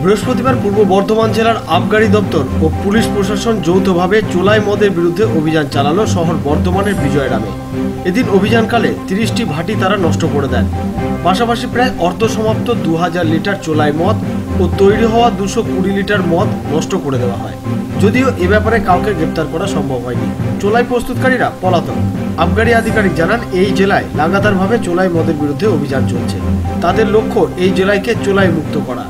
বৃহস্পতিবার পূর্ব বর্ধমান জেলার আবগারি দপ্তর ও পুলিশ প্রশাসন যৌথভাবে চোলাই মদের বিরুদ্ধে অভিযান চালালো শহর বর্ধমানের বিজয়রামে। এদিন অভিযানকালে 30টি ভাটি তারা নষ্ট করে দেন। পাশাপাশি প্রায় অর্ধসমাপ্ত 2000 লিটার চোলাই মদ ও তৈরি হওয়া 220 লিটার মদ নষ্ট করে দেওয়া হয়। যদিও এ ব্যাপারে কাউকে গ্রেপ্তার করা সম্ভব হয়নি। চোলাই প্রস্তুতকারীরা পলাতক। আবগারি আধিকারিক জানান, এই জেলায় লাগাতারভাবে চোলাই মদের বিরুদ্ধে অভিযান চলছে। তাদের লক্ষ্য এই জেলাকে চোলাই মুক্ত করা।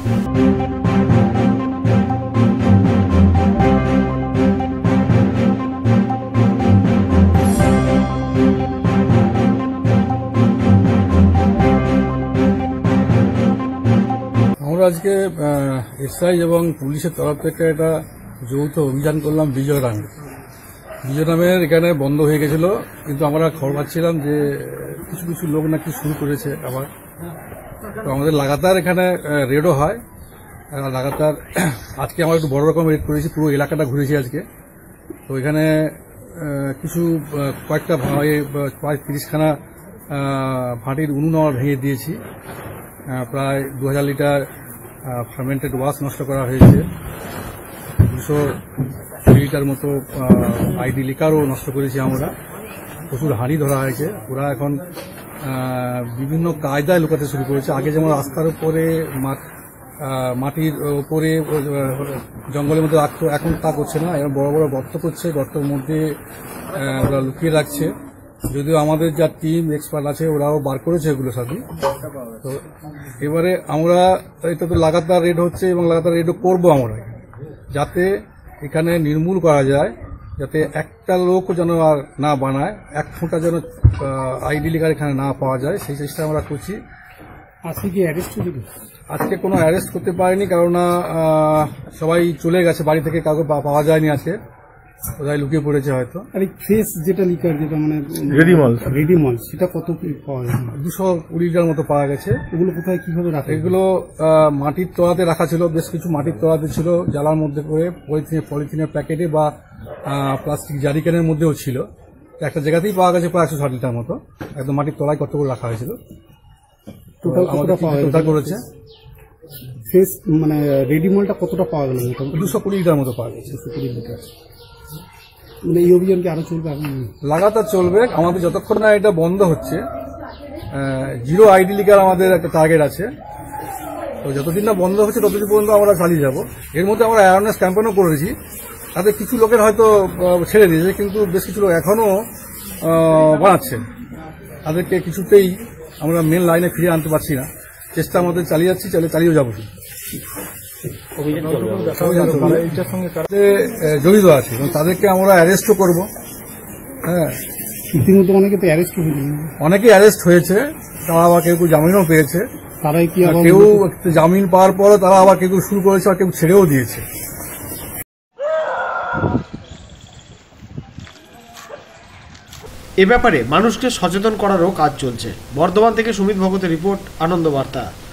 আমরা আজকে এসআই এবং পুলিশের তরফ থেকে একটা যৌথ অভিযান করলাম বিজয়রামের এখানে বন্ধ হয়ে গেছিল, কিন্তু আমরা খবর পাচ্ছিলাম যে কিছু কিছু লোক নাকি শুরু করেছে আবার। তো আমাদের লাগাতার এখানে রেডও হয়, লাগাতার। আজকে আমরা একটু বড় রকম রেড করেছি, পুরো এলাকাটা ঘুরেছি আজকে। তো এখানে কিছু কয়েকটা প্রায় 30খানা ভাটির উনুন আমরা ভেঙে দিয়েছি। প্রায় 2000 লিটার ফার্মেন্টেড ওয়াশ নষ্ট করা হয়েছে। 200 লিটার মতো আইডি লিকারও নষ্ট করেছি আমরা। প্রচুর হাঁড়ি ধরা হয়েছে। ওরা এখন বিভিন্ন কায়দায় লুকাতে শুরু করেছে। আগে যেমন রাস্তার উপরে মাটির উপরে জঙ্গলের মধ্যে রাখতো, এখন তা করছে না। এখন বড় বড় গর্ত করছে, গর্তের মধ্যে ওরা লুকিয়ে রাখছে। যদিও আমাদের যা টিম এক্সপার্ট আছে ওরাও বার করেছে এগুলো সবই। তো এবারে আমরা এটা তো লাগাতার রেড হচ্ছে এবং লাগাতার রেডও করবো আমরা, যাতে এখানে নির্মূল করা যায়, যাতে একটা লোকও যেন আর না বানায়, এক ফোঁটা যেন আইডি লিকার এখানে না পাওয়া যায়, সেই চেষ্টা আমরা করছি। আজকে কি অ্যারেস্ট হয়েছিল? আজকে কোনো অ্যারেস্ট করতে পারিনি, কারণ সবাই চলে গেছে বাড়ি থেকে, কাউকে পাওয়া যায়নি আজকে, কোথায় লুকিয়ে পড়েছে হয়তো। আর এই ফ্রেশ যেটা লিকার, যেটা মানে রেডি মল, সেটা কত পাওয়া যায়? 220 লিটার মতো পাওয়া গেছে। এগুলো কোথায় কিভাবে রাখা? এগুলো মাটির তলাতে রাখা ছিল, বেশ কিছু মাটির তলাতে ছিল, জ্বালার মধ্যে করে পলিথিনের প্যাকেটে বা প্লাস্টিক জারিকেনের মধ্যেও ছিল। একটা জায়গাতেই পাওয়া গেছে প্রায় 160 লিটার মতো, একদম মাটির তলায় কত করে রাখা হয়েছিল। টোটাল করেছে ফ্রেশ মানে রেডি মলটা কতটা পাওয়া গেল? 220 লিটার মতো পাওয়া গেছে। 220 লিটার। মানে এই অভিযান কি আরো চলবে? লাগাতার চলবে আমাদের, যতক্ষণ না এটা বন্ধ হচ্ছে। 0 আইডি লিকার আমাদের একটা টার্গেট আছে। তো যতদিন না বন্ধ হচ্ছে ততদিন পর্যন্ত আমরা চালিয়ে যাব। এর মধ্যে আমরা অ্যাওয়ারনেস ক্যাম্পেইনও করেছি। তাদের কিছু লোকের হয়তো ছেড়ে দিয়েছে, কিন্তু বেশ কিছু লোক এখনো বানাচ্ছে। তাদেরকে কিছুতেই আমরা মেন লাইনে ফিরিয়ে আনতে পারছি না। চেষ্টা আমাদের চালিয়ে যাচ্ছি, চালিয়ে যাবো। জড়িত আছে এবং তাদেরকে আমরা অ্যারেস্টও করব। হ্যাঁ, ইতিমধ্যে অনেকে তো অ্যারেস্ট হয়েছে, অনেকে অ্যারেস্ট হয়েছে। তারা আবার কেউ জামিনও পেয়েছে। তারাই কি কেউ জামিন পাওয়ার পরও তারা আবার কেউ শুরু করেছে, আর কেউ ছেড়েও দিয়েছে। এ ব্যাপারে মানুষকে সচেতন করারও কাজ চলছে। বর্ধমান থেকে সুমিত ভগতের রিপোর্ট, আনন্দ বার্তা।